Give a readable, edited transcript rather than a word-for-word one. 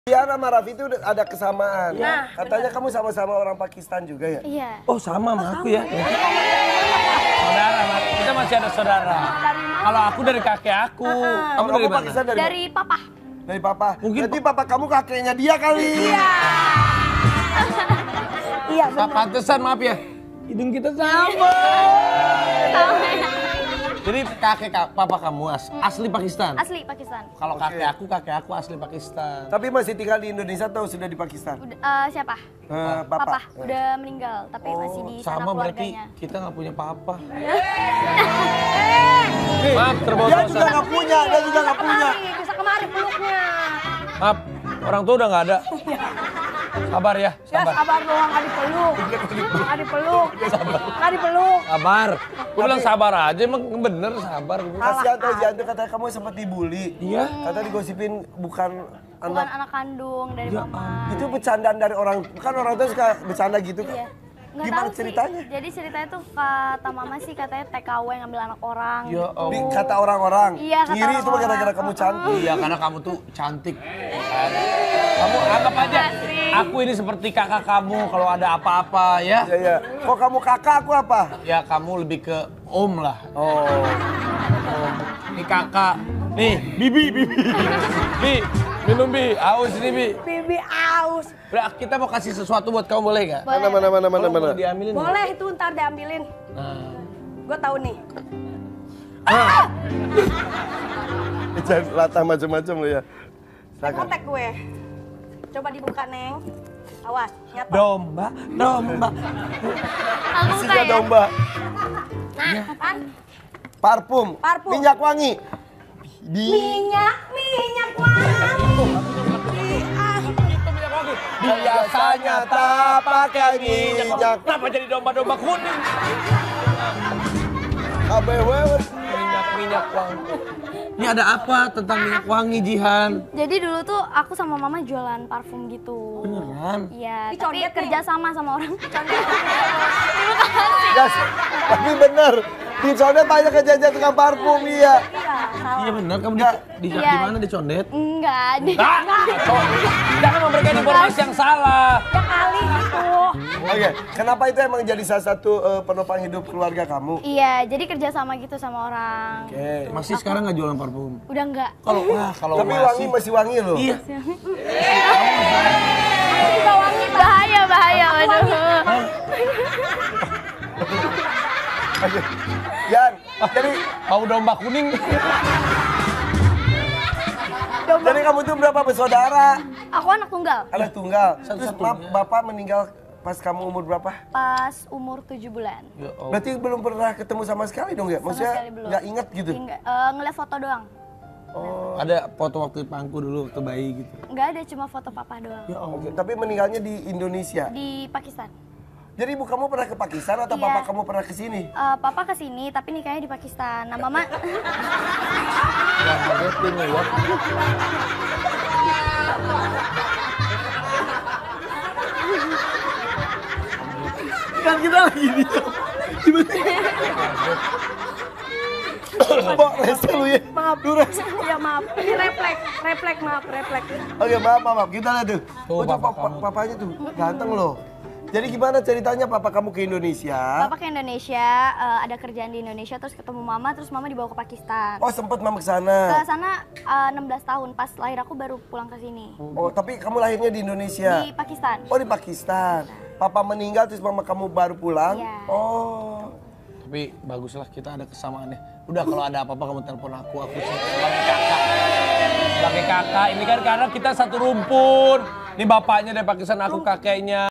Diana sama Raffi itu ada kesamaan. Nah, katanya kamu sama-sama orang Pakistan juga ya? Iya. Oh sama sama aku ya. Saudara, kita masih ada saudara. Kalau aku dari kakek aku. Kamu dari mana? Pakistan Dari papa. Dari papa. Mungkin Berarti papa kamu kakeknya dia kali. Iya. Iya Tak benar. pantesan, maaf ya. Hidung kita sama. Jadi papa kamu asli Pakistan. Asli Pakistan. Kalau kakek aku asli Pakistan. Tapi masih tinggal di Indonesia atau sudah di Pakistan? Siapa? Papa. Udah meninggal, tapi masih di sana Sama berarti keluarganya. kita nggak punya papa. Maaf terbawa Dia dosa. juga nggak punya, dia juga nggak punya. Bisa kemari peluknya. Maaf, orang tua udah nggak ada. Sabar ya, Ya sabar. sabar doang, nggak dipeluk. Nggak dipeluk. Nggak dipeluk. Sabar. Gue bilang sabar aja, emang bener sabar. Kasihan tuh Jantu, katanya kamu sempat dibully. Iya. Kata digosipin bukan Bukan anak. anak kandung dari Ya mama. Itu bercandaan dari orang, kan orang tuh suka bercanda gitu kan? Iya. Nggak Gimana tahu sih. ceritanya? Jadi ceritanya tuh kata mama sih katanya TKW ngambil anak orang. Ya Allah. Kata orang-orang. Iya, kata Ngiri itu orang-orang. gara-gara kamu cantik. Iya, karena kamu tuh cantik. Kamu anggap aja, aku ini seperti kakak kamu kalau ada apa-apa ya. Iya, iya. Kok kamu kakak, aku apa? Ya kamu lebih ke om lah. Oh. Ini kakak. Nih, Bibi. Bi, minum Bi. Aus ini Bi. Bibi aus. Udah, kita mau kasih sesuatu buat kamu, boleh gak? Boleh. Mana? Boleh diambilin. Boleh itu ntar diambilin. Nah. Gue tahu nih. Jangan latah macam-macam lo ya. Silakan. Kontak gue. Coba dibuka, Neng. Awas, nyata. Domba. Aku buka Isinya ya. domba. Nah, apaan? Parfum. Parfum. Minyak wangi. Minyak wangi. Biasanya tak pakai minyak. Kenapa jadi domba-domba kuning? ABW. Minyak wangi. Ini ada apa tentang minyak wangi, Jihan? Jadi dulu tuh aku sama mama jualan parfum gitu. Beneran? Iya, Ini tapi condet nih. kerja sama orang. Yes, tapi bener. Di Condet banyak kejadian tukang parfum iya. Iya bener, kamu di Iya. mana dicondet? Enggak, Jangan memberikan informasi yang salah. Ya kali itu. Oke, kenapa itu emang jadi salah satu penopang hidup keluarga kamu? Iya, jadi kerja sama gitu sama orang. Oke. Masih sekarang nggak jualan parfum? Udah enggak. Kalau Tapi wangi masih wangi loh. Iya. Aku juga wangi, bahaya, waduh. Oke. Yan, jadi Bau domba kuning. jadi kamu tuh berapa bersaudara? Aku anak tunggal. Anak tunggal. Terus Satu-satunya. bapak meninggal pas kamu umur berapa? Pas umur 7 bulan. Ya Allah. Berarti belum pernah ketemu sama sekali dong ya? Maksudnya sekali belum. nggak inget gitu? Enggak, ngeliat foto doang. Oh. Ada foto waktu pangku dulu waktu bayi gitu. Enggak ada, cuma foto papa doang. Ya Allah. Oke, tapi meninggalnya di Indonesia. Di Pakistan. Jadi ibu kamu pernah ke Pakistan atau Iya. papa kamu pernah ke sini? Papa kesini, tapi nikahnya di Pakistan. Nah, mama... Yang marketing ya. Kan kita lagi di Mbak, rese lu ya. Maaf. Lu rese. Ya maaf. Ini refleks maaf. Oke, maaf. Kita lihat tuh. Tuh, Oh, papa kamu. papanya tuh ganteng loh. Jadi gimana ceritanya papa kamu ke Indonesia? Papa ke Indonesia, ada kerjaan di Indonesia, terus ketemu mama, terus mama dibawa ke Pakistan. Oh, sempet mama ke Ke sana. sana 16 tahun, pas lahir aku baru pulang ke sini. Oh, tapi kamu lahirnya di Indonesia. Di Pakistan. Oh, di Pakistan. Papa meninggal terus mama kamu baru pulang. Iya. Oh. Tapi baguslah kita ada kesamaannya. Udah kalau ada apa-apa kamu telepon aku sebagai kakak. Sebagai kakak, ini kan karena kita satu rumpun. Ini bapaknya dari Pakistan, aku kakeknya.